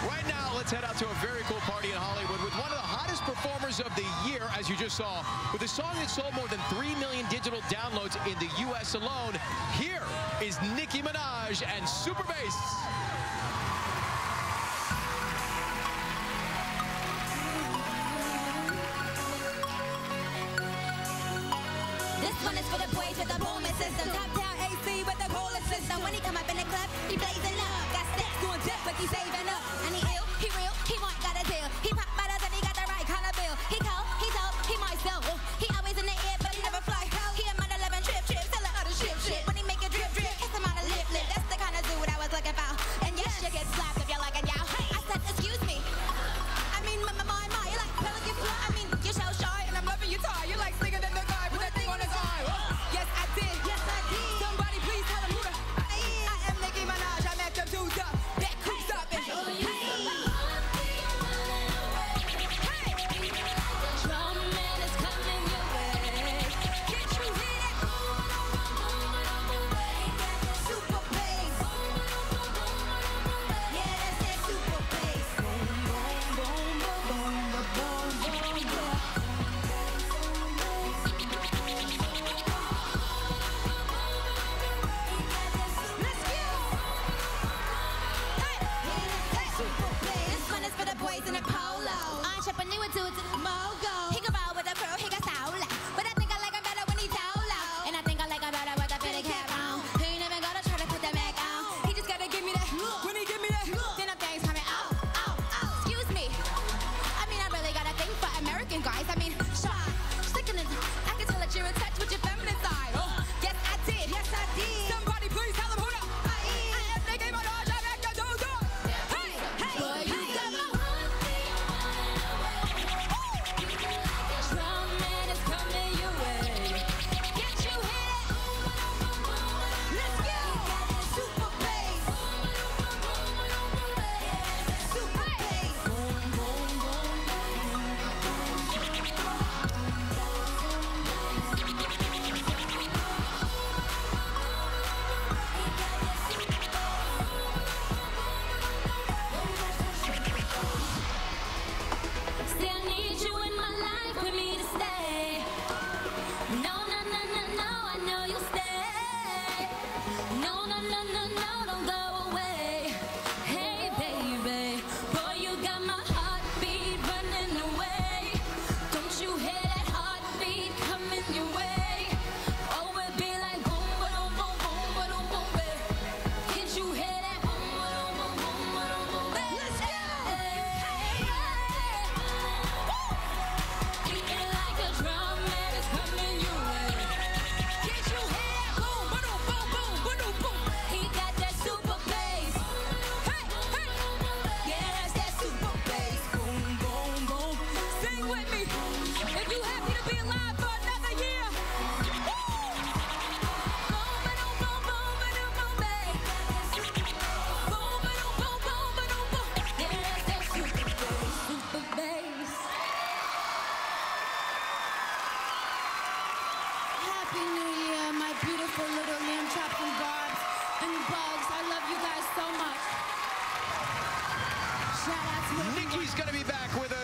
Right now, let's head out to a very cool party in Hollywood with one of the hottest performers of the year, as you just saw, with a song that sold more than 3 million digital downloads in the U.S. alone. Here is Nicki Minaj and Super Bass. This one is for the boys with the booming system. Top down AC with the cooler system. When he come up in the club, he blazing up. Got steps going deaf, but he saving up. And he ill, he real, he want got a deal. He pop bottles and he got the right kind of bill. He cold, he told, he might sell. He always in the air, but he never fly. He a man 11 trip, tell her other shit. When he make it drip, kiss him on the lip. That's the kind of dude I was looking for. And yes, you get slapped if you're like a yow. I said, excuse me. I mean, my, you like pelican fly. I mean, you're so shy, and I'm loving your tie. You like singing in the guy with that thing on his eye. Yes, I did. Yes, I did. Somebody please tell him who the I am Nicki Minaj. I met them dudes up. Back creeps up and in a polo. Entrepreneur to the mogul. He can roll with a pro, he got solo. But I think I like him better when he's solo. And I think I like him better with a fitted cap on. He ain't even gotta try to put that back on. He just gotta give me that look. When he give me that look, then I'm things coming out. Excuse me. I mean, I really got a thing for American guys. I mean, shy, sickening. I can tell that you're in touch with your feminine side. Yes, I did. Yes, I did. Somebody please tell him who the I am Nicki Minaj. I make the dudes up. Hey, boy, you got my little lamb chops and barbs and bugs. I love you guys so much. Shout out to Nicki's gonna be back with